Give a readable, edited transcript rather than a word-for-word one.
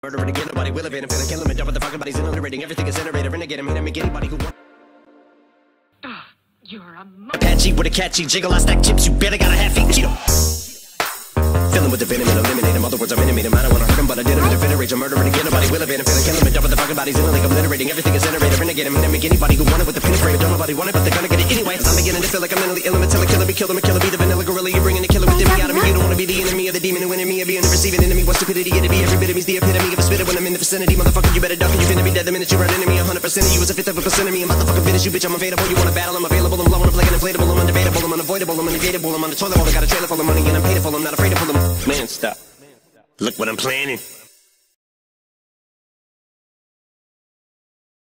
Murdering again, nobody will evade him. Feeling kill him and dump the fucking bodies in underrating. Everything is iterator, renegade him, hit him, make anybody who wants. You're a Apache with a catchy jiggle, I stack chips, you better got a half-eat Cheeto. Filling with the venom and eliminate him. Other words, I'm intimate him. I don't wanna hurt him, but I did him. Defend rage, I'm murdering again, nobody will evade him. Feeling kill him and dump the fucking bodies in like obliterating. Everything is iterator, renegade him, hit him, make anybody who want it with the pin frame. Don't nobody want it, but they're gonna get it anyway. I'm beginning to feel like I'm mentally ill. I'm a killer, be killed him, a killer, be the vanilla gorilla. You're bringing the killer within me out of me. You don't wanna be the enemy of the demon who in me, or being the receiving enemy. What stupidity it'd be? Every bit of me's the epitome of a spitter when I'm in the vicinity. Motherfucker, you better duck and you finna be dead the minute you run into me. 100% of you is a fifth of a percent of me. I'm about to fucking finish you, bitch. I'm available. You wanna battle? I'm available. I'm blowing up like an inflatable. I'm undebatable. I'm unavoidable. I'm unnegatable. I'm on the toilet while I got a trailer full of money and I'm paid for. I'm not afraid to pull them. Man, stop. Look what I'm planning.